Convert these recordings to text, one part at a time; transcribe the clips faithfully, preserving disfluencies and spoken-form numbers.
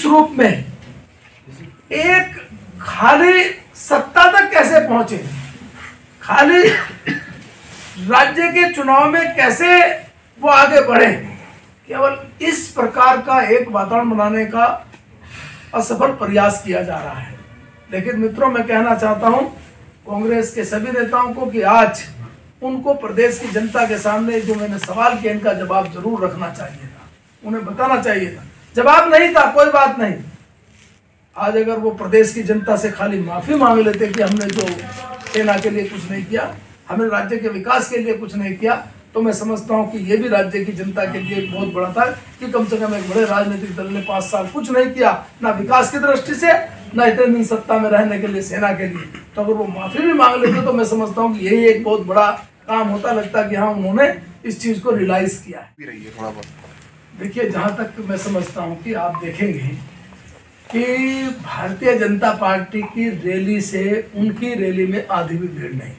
रूप में एक खाली सत्ता तक कैसे पहुंचे, खाली राज्य के चुनाव में कैसे वो आगे बढ़े, केवल इस प्रकार का एक वातावरण बनाने का असफल प्रयास किया जा रहा है। लेकिन मित्रों, मैं कहना चाहता हूं कांग्रेस के सभी नेताओं को कि आज उनको प्रदेश की जनता के सामने जो मैंने सवाल किया इनका जवाब जरूर रखना चाहिए था, उन्हें बताना चाहिए था। जवाब नहीं था, कोई बात नहीं। आज अगर वो प्रदेश की जनता से खाली माफी मांग लेते कि हमने जो सेना के लिए कुछ नहीं किया, हमने राज्य के विकास के लिए कुछ नहीं किया, तो मैं समझता हूं कि ये भी राज्य की जनता के लिए बहुत बड़ा था कि कम से कम एक बड़े राजनीतिक दल ने पाँच साल कुछ नहीं किया, ना विकास की दृष्टि से, ना इतने दिन सत्ता में रहने के लिए सेना के लिए। तो अगर वो माफी भी मांग लेते तो मैं समझता हूँ कि यही एक बहुत बड़ा काम होता। लगता कि हाँ, उन्होंने इस चीज को रियलाइज किया है। थोड़ा बहुत देखिए, जहां तक मैं समझता हूं कि आप देखेंगे कि भारतीय जनता पार्टी की रैली से उनकी रैली में आधी भी भीड़ नहीं,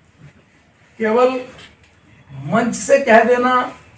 केवल मंच से कह देना,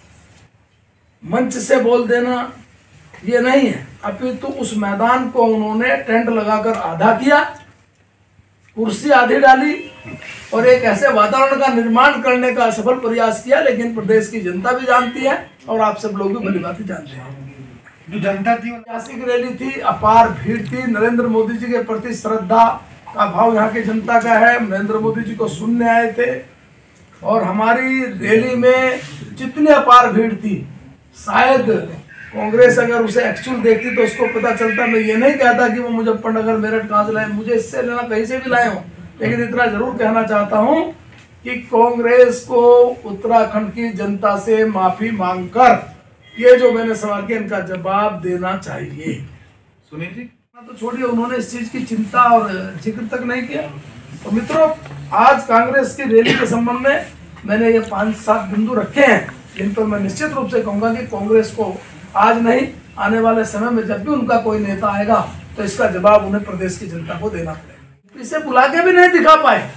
मंच से बोल देना ये नहीं है, अपितु तो उस मैदान को उन्होंने टेंट लगाकर आधा किया, कुर्सी आधी डाली और एक ऐसे वातावरण का निर्माण करने का सफल प्रयास किया। लेकिन प्रदेश की जनता भी जानती है और आप सब लोग भी भली भांति जानते हैं, जो जनता थी ऐतिहासिक रैली थी, अपार भीड़ थी, नरेंद्र मोदी जी के प्रति श्रद्धा का भाव यहाँ की जनता का है, नरेंद्र मोदी जी को सुनने आए थे और हमारी रैली में जितनी अपार भीड़ थी, शायद कांग्रेस अगर उसे एक्चुअल देखती तो उसको पता चलता। मैं ये नहीं कहता कि वो मुजफ्फरनगर मेरठ कहाँ से लाए, मुझे इससे लेना कहीं से भी लाए हो, लेकिन इतना जरूर कहना चाहता हूँ कि कांग्रेस को उत्तराखंड की जनता से माफी मांगकर ये जो मैंने सवाल किया इनका जवाब देना चाहिए। सुनील जी तो छोड़िए, उन्होंने इस चीज की चिंता और जिक्र तक नहीं किया। तो मित्रों, आज कांग्रेस की रैली के संबंध में मैंने ये पांच सात बिंदु रखे हैं जिन पर मैं निश्चित रूप से कहूंगा कि कांग्रेस को आज नहीं, आने वाले समय में जब भी उनका कोई नेता आएगा तो इसका जवाब उन्हें प्रदेश की जनता को देना पड़ेगा। इसे बुला के भी नहीं दिखा पाए,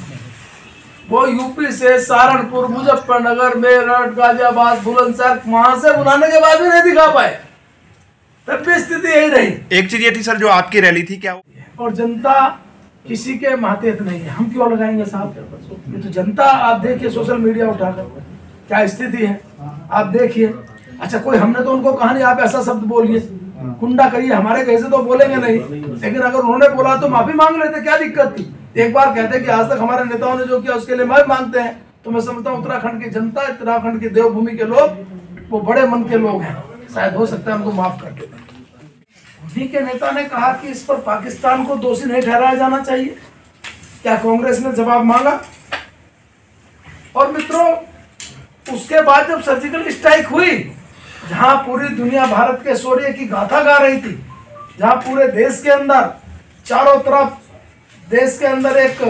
वो यूपी से सहारनपुर, मुजफ्फरनगर, मेरठ, गाजियाबाद, बुलंदशहर, वहां से बुलाने के बाद भी नहीं दिखा पाए, तब भी स्थिति यही रही। एक चीज ये थी सर, जो आपकी रैली थी क्या और जनता किसी के मातहत नहीं है, हम क्यों लगाएंगे साहब? ये तो जनता, आप देखिए सोशल मीडिया उठाकर क्या स्थिति है, आप देखिए। अच्छा, कोई हमने तो उनको कहा नहीं आप ऐसा शब्द बोलिए, कुंडा करिए, हमारे कहीं से तो बोलेंगे नहीं, लेकिन अगर उन्होंने बोला तो माफी मांग लेते, क्या दिक्कत थी? एक बार कहते कि आज तक हमारे नेताओं ने जो किया उसके लिए माफी मांगते हैं, तो मैं समझता हूँ उत्तराखंड की जनता, उत्तराखंड की देवभूमि के लोग वो बड़े मन के लोग हैं, शायद हो सकता है हमको माफ कर देते। उन्हीं के नेता ने कहा कि इस पर पाकिस्तान को दोषी नहीं ठहराया जाना चाहिए। क्या कांग्रेस ने जवाब मांगा? और मित्रों, उसके बाद जब सर्जिकल स्ट्राइक हुई, जहां पूरी दुनिया भारत के शौर्य की गाथा गा रही थी, जहां पूरे देश के अंदर चारों तरफ देश के अंदर एक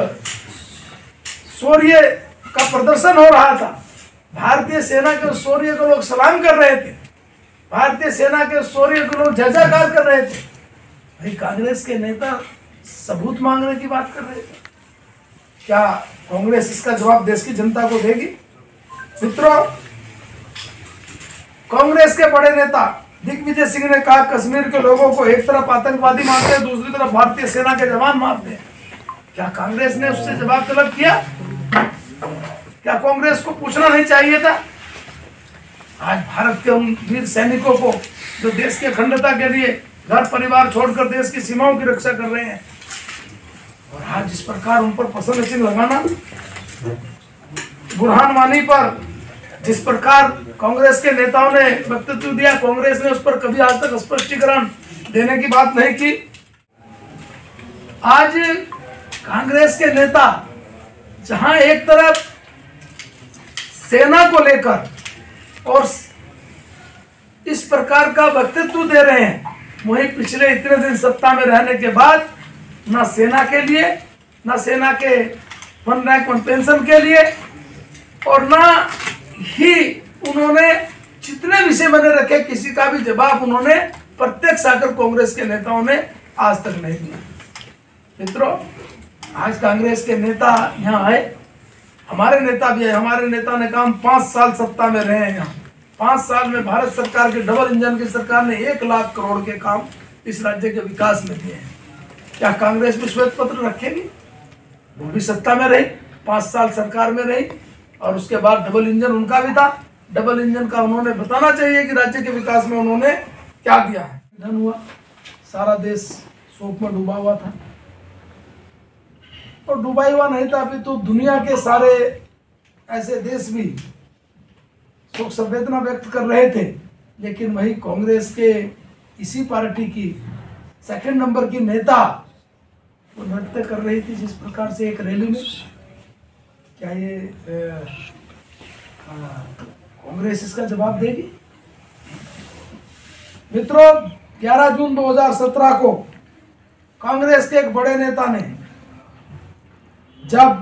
शौर्य का प्रदर्शन हो रहा था, भारतीय सेना के शौर्य को लोग सलाम कर रहे थे, भारतीय सेना के शौर्य को लोग जय जयकार कर रहे थे, भाई कांग्रेस के नेता सबूत मांगने की बात कर रहे थे। क्या कांग्रेस इसका जवाब देश की जनता को देगी? मित्रों, कांग्रेस के बड़े नेता दिग्विजय सिंह ने कहा कश्मीर के लोगों को एक तरफ आतंकवादी मारते हैं, दूसरी तरफ भारतीय सेना के जवान मारते हैं। क्या कांग्रेस ने उससे जवाब तलब किया? क्या कांग्रेस को पूछना नहीं चाहिए था? आज भारत के उन वीर सैनिकों को जो देश की अखंडता के लिए घर परिवार छोड़कर देश की सीमाओं की रक्षा कर रहे हैं, और आज इस प्रकार उन पर पसंद चिन्ह लगाना, बुरहान वानी पर जिस प्रकार कांग्रेस के नेताओं ने वक्तव्य दिया, कांग्रेस ने उस पर कभी आज तक स्पष्टीकरण देने की बात नहीं की। आज कांग्रेस के नेता जहां एक तरफ सेना को लेकर और इस प्रकार का वक्तव्य दे रहे हैं, वहीं पिछले इतने दिन सत्ता में रहने के बाद ना सेना के लिए, ना सेना के वन रैंक वन पेंशन के लिए, और ना ही उन्होंने जितने विषय बने रखे किसी का भी जवाब उन्होंने प्रत्यक्ष आकर कांग्रेस के नेताओं ने आज तक नहीं दिया। मित्रों, आज कांग्रेस के नेता यहाँ आए, हमारे नेता भी है, हमारे नेता ने कहा हम पांच साल सत्ता में रहे हैं, यहाँ पांच साल में भारत सरकार के डबल इंजन की सरकार ने एक लाख करोड़ के काम इस राज्य के विकास में दिए हैं। क्या कांग्रेस भी श्वेत पत्र रखेगी? वो भी सत्ता में रही, पाँच साल सरकार में रही, और उसके बाद डबल इंजन उनका भी था। डबल इंजन का उन्होंने बताना चाहिए कि राज्य के विकास में उन्होंने क्या दिया है। निधन हुआ, सारा देश शोक में डूबा हुआ था, और डूबा हुआ नहीं था अभी तो दुनिया के सारे ऐसे देश भी शोक संवेदना व्यक्त कर रहे थे। लेकिन वही कांग्रेस के इसी पार्टी की सेकंड नंबर की नेता वो नृत्य कर रही थी जिस प्रकार से एक रैली में। क्या ये कांग्रेस इसका जवाब देगी? मित्रों, ग्यारह जून दो हज़ार सत्रह को कांग्रेस के एक बड़े नेता ने जब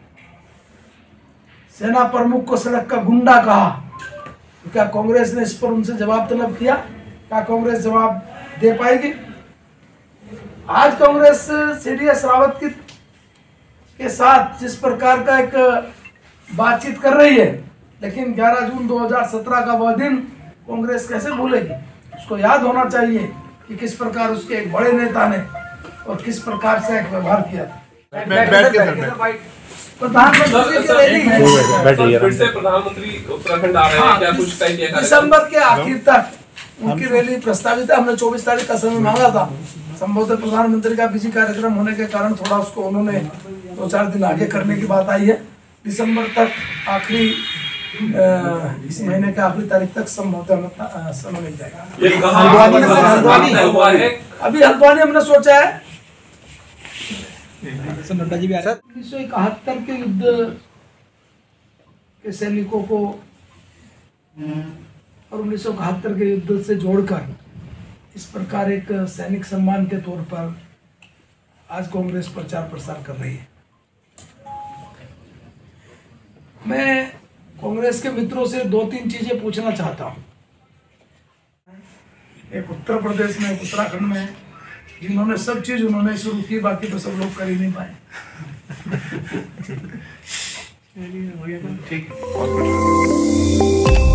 सेना प्रमुख को सड़क का गुंडा कहा, तो क्या कांग्रेस ने इस पर उनसे जवाब तलब किया? क्या कांग्रेस जवाब दे पाएगी? आज कांग्रेस सीडीएस रावत की के साथ जिस प्रकार का एक बातचीत कर रही है, लेकिन ग्यारह जून दो हज़ार सत्रह का वह दिन कांग्रेस कैसे भूलेगी? उसको याद होना चाहिए कि किस प्रकार उसके एक बड़े नेता ने और किस प्रकार से एक व्यवहार किया था। प्रधानमंत्री की रैली है, फिर से प्रधानमंत्री उत्तराखंड आ रहे हैं, क्या कुछ तय किया? दिसंबर के आखिर तक उनकी रैली प्रस्तावित है। हमने चौबीस तारीख का समय मांगा था, संभवतः प्रधानमंत्री का बिजी कार्यक्रम होने के कारण थोड़ा उसको उन्होंने दो चार दिन आगे करने की बात आई है। दिसंबर तक आखिरी इस महीने के आखिरी तारीख तक संभवतः समय मिल जाएगा। अभी हल्द्वानी हमने सोचा है उन्नीस सौ इकहत्तर के युद्ध के सैनिकों को और उन्नीस सौ इकहत्तर के युद्ध से जोड़कर इस प्रकार एक सैनिक सम्मान के तौर पर आज कांग्रेस प्रचार प्रसार कर रही है। मैं कांग्रेस के मित्रों से दो तीन चीजें पूछना चाहता हूं। एक उत्तर प्रदेश में, एक उत्तराखंड में, जिन्होंने सब चीज उन्होंने शुरू की, बाकी तो सब लोग कर ही नहीं पाए। ठीक है।